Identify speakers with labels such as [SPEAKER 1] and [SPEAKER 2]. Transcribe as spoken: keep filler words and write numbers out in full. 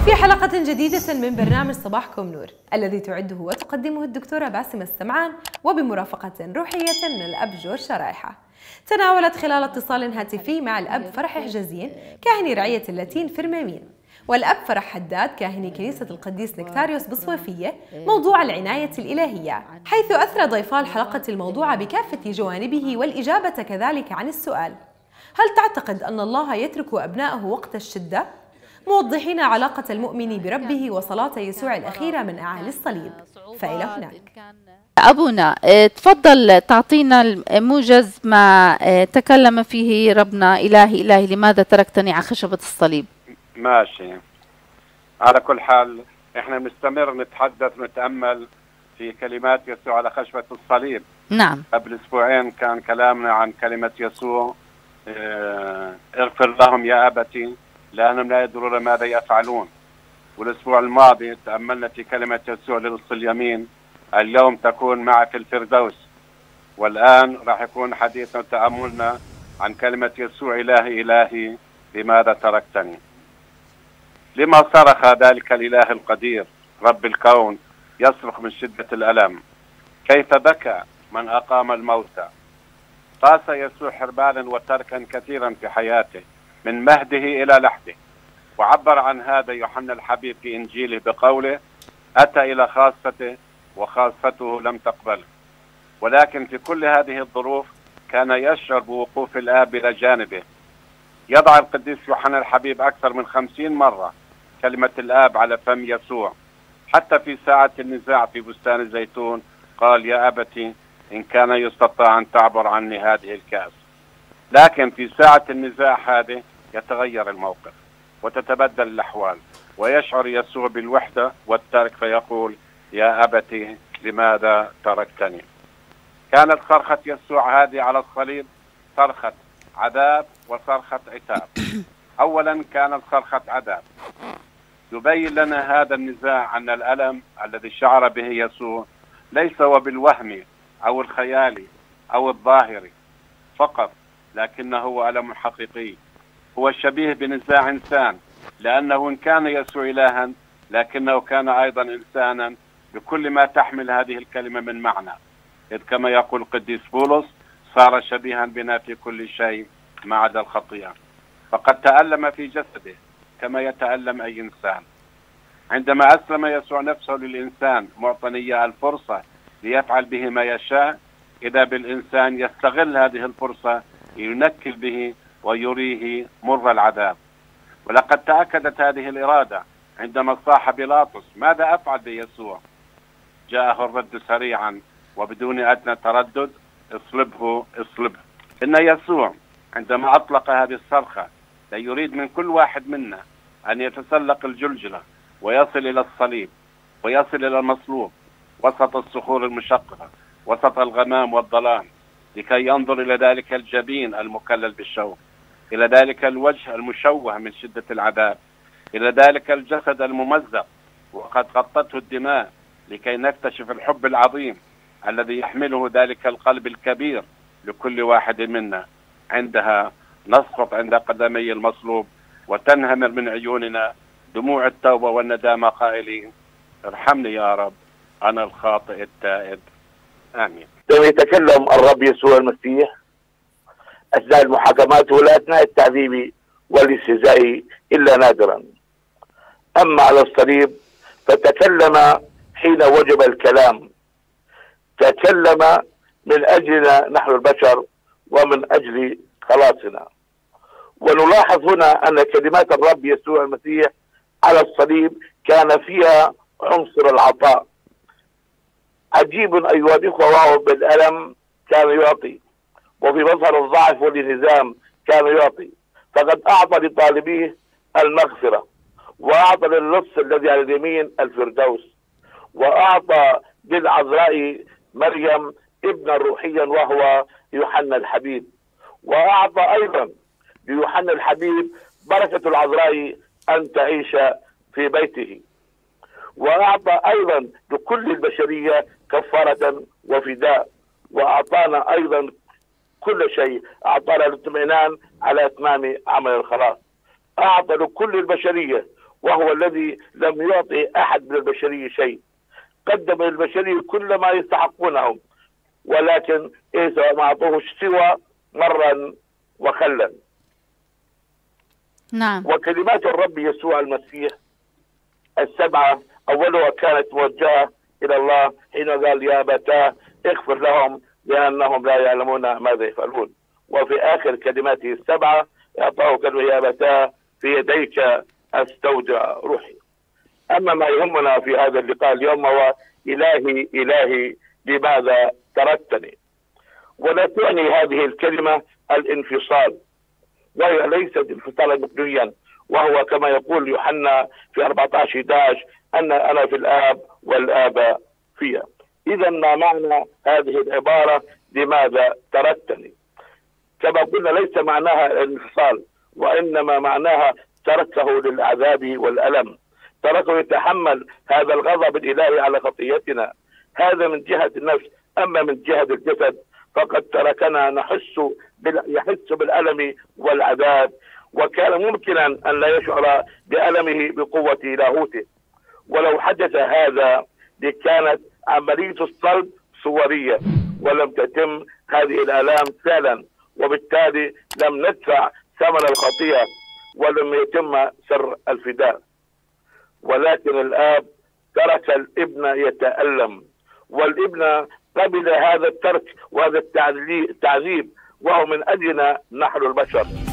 [SPEAKER 1] في حلقة جديدة من برنامج صباحكم نور الذي تعده وتقدمه الدكتورة باسمة السمعان وبمرافقة روحية من الأب جورج شرايحة. تناولت خلال اتصال هاتفي مع الأب فرح حجازين كاهن رعية اللاتين في رمامين والأب فرح حداد كاهن كنيسة القديس نكتاريوس بصوفية موضوع العناية الإلهية، حيث أثرى ضيفا الحلقة الموضوع بكافة جوانبه والإجابة كذلك عن السؤال: هل تعتقد أن الله يترك أبنائه وقت الشدة؟ موضحين علاقة المؤمن بربه وصلاة يسوع الأخيرة من أعالي الصليب. فإلى هناك.
[SPEAKER 2] أبونا تفضل تعطينا موجز ما تكلم فيه ربنا: إلهي إلهي لماذا تركتني على خشبة الصليب.
[SPEAKER 3] ماشي. على كل حال احنا بنستمر نتحدث ونتأمل في كلمات يسوع على خشبة الصليب.
[SPEAKER 2] نعم.
[SPEAKER 3] قبل اسبوعين كان كلامنا عن كلمة يسوع: اه اغفر لهم يا أبتي لأنهم لا يدرون ماذا يفعلون. والاسبوع الماضي تأملنا في كلمة يسوع للص اليمين: اليوم تكون معي في الفردوس. والآن راح يكون حديثنا وتأملنا عن كلمة يسوع: إلهي إلهي لماذا تركتني. لما صرخ ذلك الإله القدير رب الكون يصرخ من شدة الألم؟ كيف بكى من أقام الموتى؟ قاس يسوع حربانا وتركا كثيرا في حياته من مهده إلى لحده، وعبر عن هذا يوحنا الحبيب في إنجيله بقوله: أتى إلى خاصته وخاصته لم تقبله. ولكن في كل هذه الظروف كان يشعر بوقوف الآب إلى جانبه. يضع القديس يوحنا الحبيب أكثر من خمسين مرة كلمة الآب على فم يسوع، حتى في ساعة النزاع في بستان الزيتون قال: يا أبتي إن كان يستطاع أن تعبر عني هذه الكأس. لكن في ساعة النزاع هذه يتغير الموقف وتتبدل الأحوال، ويشعر يسوع بالوحدة والترك فيقول: يا أبتي لماذا تركتني. كانت صرخة يسوع هذه على الصليب صرخة عذاب وصرخة عتاب. أولا كانت صرخة عذاب، يبين لنا هذا النزاع أن الألم الذي شعر به يسوع ليس هو بالوهم أو الخيالي أو الظاهري فقط، لكنه هو ألم حقيقي. هو شبيه بنزاع إنسان، لأنه إن كان يسوع إلها لكنه كان أيضا إنسانا بكل ما تحمل هذه الكلمة من معنى، إذ كما يقول القديس بولس: صار شبيها بنا في كل شيء ما عدا الخطيئة. فقد تألم في جسده كما يتألم أي إنسان. عندما أسلم يسوع نفسه للإنسان معطنية الفرصة ليفعل به ما يشاء، إذا بالإنسان يستغل هذه الفرصة ينكل به ويريه مر العذاب. ولقد تأكدت هذه الإرادة عندما صاح بيلاطس: ماذا أفعل بيسوع؟ جاءه الرد سريعا وبدون أدنى تردد: اصلبه اصلبه. إن يسوع عندما أطلق هذه الصرخة لا يريد من كل واحد منا أن يتسلق الجلجلة ويصل إلى الصليب ويصل إلى المصلوب وسط الصخور المشققة وسط الغمام والظلام، لكي ينظر إلى ذلك الجبين المكلل بالشوك، إلى ذلك الوجه المشوه من شدة العذاب، إلى ذلك الجسد الممزق وقد غطته الدماء، لكي نكتشف الحب العظيم الذي يحمله ذلك القلب الكبير لكل واحد منا. عندها نسقط عند قدمي المصلوب وتنهمر من عيوننا دموع التوبة والندامة قائلين: ارحمني يا رب أنا الخاطئ التائب. آمين.
[SPEAKER 4] لم يتكلم الرب يسوع المسيح أثناء المحاكمات ولا أثناء التعذيب والاستهزاء إلا نادرا. أما على الصليب فتكلم حين وجب الكلام، تكلم من أجلنا نحن البشر ومن أجل خلاصنا. ونلاحظ هنا أن كلمات الرب يسوع المسيح على الصليب كان فيها عنصر العطاء. عجيب أيها الإخوة، وهو بالألم كان يعطي، وفي مظهر الضعف والانهزام كان يعطي. فقد أعطى لطالبيه المغفرة، وأعطى للص الذي على اليمين الفردوس، وأعطى للعذراء مريم ابنا روحيا وهو يوحنا الحبيب، وأعطى أيضا ليوحنا الحبيب بركة العذراء أن تعيش في بيته، وأعطى أيضا لكل البشرية كفارة وفداء، وأعطانا أيضا كل شيء، أعطانا الاطمئنان على إتمام عمل الخلاص. أعطى لكل البشرية وهو الذي لم يعطي أحد من البشرية شيء، قدم للبشرية كل ما يستحقونه، ولكن إذا ما أعطوه سوى مرا وخلا.
[SPEAKER 2] نعم.
[SPEAKER 4] وكلمات الرب يسوع المسيح السبعة أولها كانت موجهة إلى الله حين قال يا أبتاه اغفر لهم لأنهم لا يعلمون ماذا يفعلون. وفي آخر كلماته السبعة أعطاه كلمة يا أبتاه في يديك أستودع روحي. أما ما يهمنا في هذا اللقاء اليوم هو إلهي إلهي لماذا تركتني. ولا تعني هذه الكلمة الانفصال، وهي ليست انفصالا مبنيا، وهو كما يقول يوحنا في أربعة عشر أحد عشر أن أنا في الآب والآب فيها. إذا ما معنى هذه العبارة لماذا تركتني؟ كما قلنا ليس معناها الانفصال، وإنما معناها تركه للعذاب والألم، تركه يتحمل هذا الغضب الإلهي على خطيتنا. هذا من جهة النفس. أما من جهة الجسد فقد تركنا نحس بال... يحس بالألم والعذاب، وكان ممكنا أن لا يشعر بألمه بقوة لاهوته. ولو حدث هذا لكانت عملية الصلب صورية ولم تتم هذه الآلام فعلا، وبالتالي لم ندفع ثمن الخطيئة ولم يتم سر الفداء. ولكن الآب ترك الابن يتألم، والابن قبل هذا الترك وهذا التعذيب وهو من أجلنا نحن البشر.